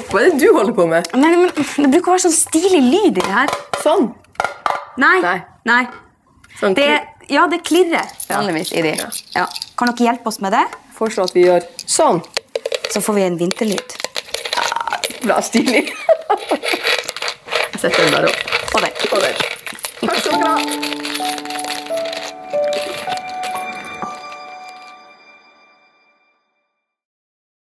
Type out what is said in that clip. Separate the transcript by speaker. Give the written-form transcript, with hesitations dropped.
Speaker 1: Hva er det du holder på med?
Speaker 2: Nei, men det bruker å være sånn stilig lyd i det her.
Speaker 1: Sånn?
Speaker 2: Nei.
Speaker 1: Sånn
Speaker 2: Ja, det klirrer vanligvis i de. Ja. Kan dere hjelpe oss med det?
Speaker 1: Jeg foreslår at vi gjør sånn.
Speaker 2: Så får vi en vinterlyd.
Speaker 1: Bra stilig. Jeg setter den der opp.
Speaker 2: Og den.
Speaker 1: Takk skal dere ha.